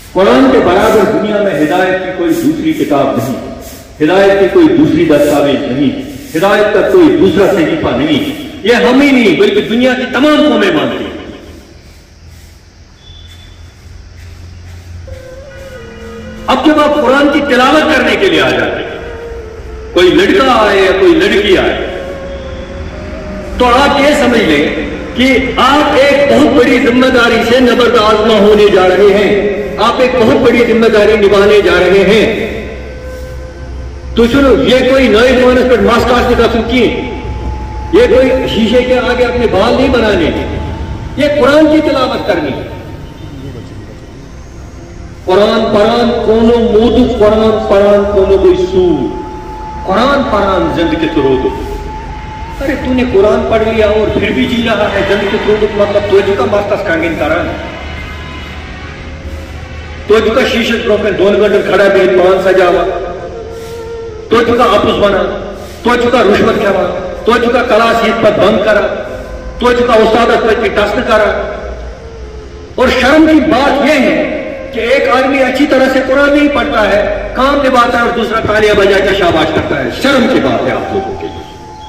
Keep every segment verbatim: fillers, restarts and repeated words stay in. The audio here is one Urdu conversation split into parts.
قرآن کے برابر دنیا میں ہدایت کی کوئی دوسری کتاب نہیں، ہدایت کی کوئی دوسری دستاویز نہیں، ہدایت کا کوئی دوسرا صحیفہ نہیں۔ یہ ہم ہی نہیں بلکہ دنیا کی تمام قومیں مانتی ہیں۔ اب جب آپ قرآن کی تلاوت کرنے کے لیے آ جاتے ہیں، کوئی لڑکا آئے یا کوئی لڑکی آئے، تو آپ یہ سمجھ لیں کہ آپ ایک بہت بڑی ذمہ داری سے نبرد آزما ہونے جا رہے ہیں، آپ ایک بہت بڑی ذمہ داری نبھانے جا رہے ہیں۔ تو سنو، یہ کوئی نئے مانس پر ماسکاس کی قسم کی، یہ کوئی شیشے کے آگے اپنے بال نہیں بنانے، یہ قرآن کی تلاوت کرنی ہے۔ قرآن پران کونو مودو، قرآن پران کونو کوئی سور، قرآن پران زند کے ترودو۔ ارے تو نے قرآن پڑھ لیا اور پھر بھی جی رہا ہے زند کے ترودو، مطلب تو کا ماستس کانگین کران، تو کا شیشت روکن دون گھنٹے کھڑا بھی پان سجاوا، تو کا آپس بنا، تو کا رشوت کھوا، تو کا کلاس ہیت پر بند کرا، تو کا استاد پر ٹسٹ کرا۔ اور شرم کی بات یہ ہے کہ ایک آدمی اچھی طرح سے قرآن نہیں پڑھتا ہے، کام نبھاتا ہے اور دوسرا تالیاں بجا کے شاباش کرتا ہے۔ شرم کی بات ہے آپ لوگوں کے لیے۔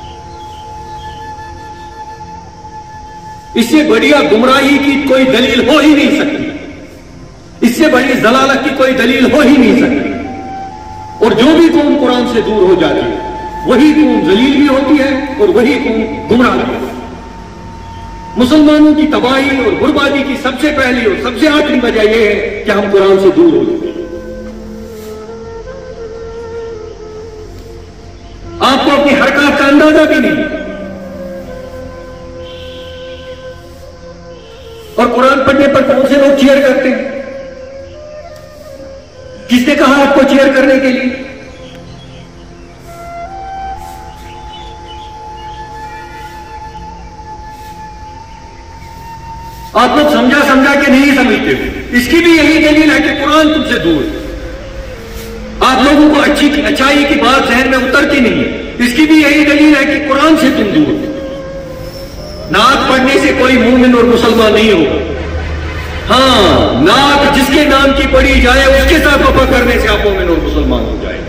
اس سے بڑی گمراہی کی کوئی دلیل ہو ہی نہیں سکتی، اس سے بڑی ضلالت کی کوئی دلیل ہو ہی نہیں سکتی۔ اور جو بھی قوم قرآن سے دور ہو جاتی ہے وہی قوم ذلیل بھی ہوتی ہے اور وہی قوم گمراہ بھی ہوتی ہے۔ مسلمانوں کی تباہی اور بربادی کی سب سے پہلی اور سب سے آخری وجہ یہ ہے کہ ہم قرآن سے دور ہو چکے ہیں۔ آپ کو اپنی حرکات کا اندازہ بھی نہیں، اور قرآن پڑھنے پر کون سے لوگ چیئر کرتے ہیں؟ کس نے کہا آپ کو چیئر کرنے کے لیے؟ آپ لوگ سمجھا سمجھا کے نہیں سمجھتے، اس کی بھی یہی دلیل ہے کہ قرآن تم سے دور ہے۔ آپ لوگوں کو اچھی اچھائی کی بات ذہن میں اترتی نہیں ہے، اس کی بھی یہی دلیل ہے کہ قرآن سے تم دور ہو۔ نعت پڑھنے سے کوئی مومن اور مسلمان نہیں ہوگا، ہاں نعت جس کے نام کی پڑھی جائے اس کے ساتھ وفا کرنے سے آپ مومن اور مسلمان ہو جائے۔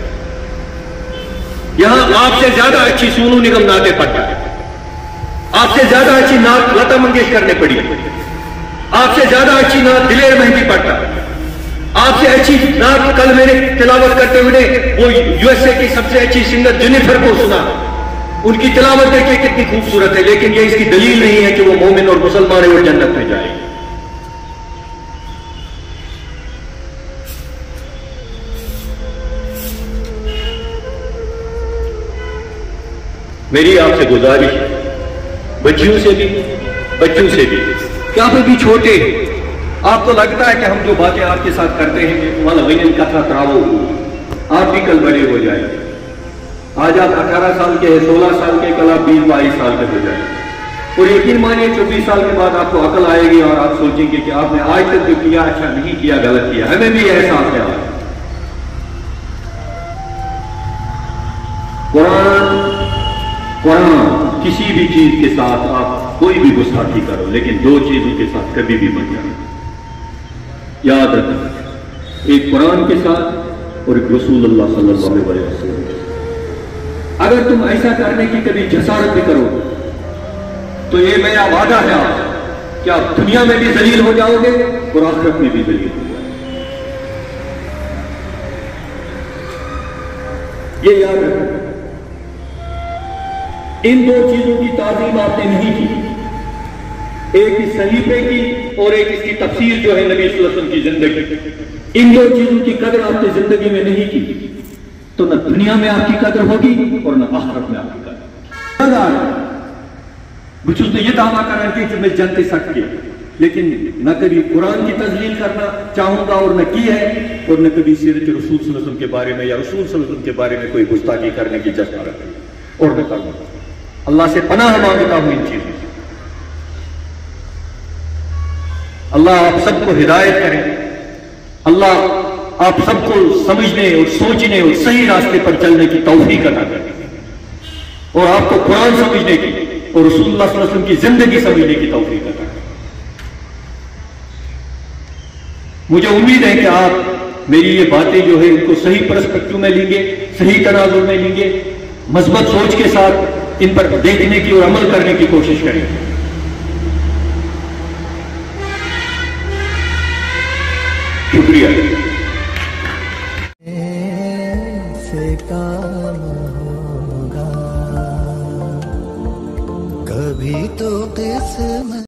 یہاں آپ سے زیادہ اچھی سونو نگم نعتیں پڑھتا ہے، آپ سے زیادہ اچھی نعت لتا منگیشکر نے پڑھی، آپ سے زیادہ اچھی نعت دلیر مہندی پڑھتا، آپ سے اچھی نعت کل میں نے تلاوت کرتے ہوئے وہ یو ایس اے کی سب سے اچھی سنگر جینیفر کو سنا، ان کی تلاوت دیکھیں کتنی خوبصورت ہے، لیکن یہ اس کی دلیل نہیں ہے کہ وہ مومن اور مسلمان ہے اور جنت میں جائے۔ میری آپ سے گزارش ہے، بچیوں سے بھی بچوں سے بھی کہ آپ ابھی چھوٹے، آپ کو لگتا ہے کہ ہم جو باتیں آپ کے ساتھ کرتے ہیں والا وین کتھا کراو، آپ بھی کل بڑے ہو جائیں گے۔ آج آپ اٹھارہ سال کے ہیں، سولہ سال کے، کل آپ بیس بائیس سال کے ہو جائیں گے، اور یقین مانیے چوبیس سال کے بعد آپ کو عقل آئے گی اور آپ سوچیں گے کہ آپ نے آج تک جو کیا اچھا نہیں کیا، غلط کیا۔ ہمیں بھی یہ احساس ہے۔ آج قرآن قرآن کسی بھی چیز کے ساتھ آپ کوئی بھی گستاخی کرو، لیکن دو چیزوں کے ساتھ کبھی بھی مت جانا۔ یاد رکھنا، ایک قرآن کے ساتھ اور ایک رسول اللہ صلی اللہ علیہ وسلم۔ اگر تم ایسا کرنے کی کبھی جسارت بھی کرو تو یہ میرا وعدہ ہے آپ کہ آپ دنیا میں بھی ذلیل ہو جاؤ گے اور آخرت میں بھی ذلیل ہو جاؤ گے۔ یہ یاد رکھنا، ان دو چیزوں کی تعظیم آپ نے نہیں کی، ایک اس صحیفے کی اور ایک اس کی تفسیر جو ہے نبی صلی اللہ علیہ وسلم کی زندگی، ان دو چیزوں کی قدر آپ نے زندگی میں نہیں کی تو نہ دنیا میں آپ کی قدر ہوگی اور نہ آخرت میں آپ کی قدر۔ بچوں تو یہ دعویٰ کرنا کہ میں جنتے سکتے، لیکن نہ کبھی قرآن کی تذلیل کرنا چاہوں گا اور نہ کی ہے، اور نہ کبھی سیرت رسول صلی اللہ علیہ وسلم کے بارے میں یا رسول صلی اللہ علیہ وسلم کے بارے میں کوئی گستاخی کرنے کی جسارت اور نہ کروں گا۔ اللہ سے پناہ مانگتا ہوں ان چیزوں سے۔ اللہ آپ سب کو ہدایت کرے، اللہ آپ سب کو سمجھنے اور سوچنے اور صحیح راستے پر چلنے کی توفیق عطا کرے، اور آپ کو قرآن سمجھنے کی اور رسول اللہ صلی اللہ علیہ وسلم کی زندگی سمجھنے کی توفیق عطا کرے۔ مجھے امید ہے کہ آپ میری یہ باتیں جو ہے ان کو صحیح پرسپیکٹو میں لیں گے، صحیح تناظر میں لیں گے، مثبت سوچ کے ساتھ ان پر دیکھنے کی اور عمل کرنے کی کوشش کریں گے۔ شکریہ۔ سے کام ہوگا کبھی تو قسمت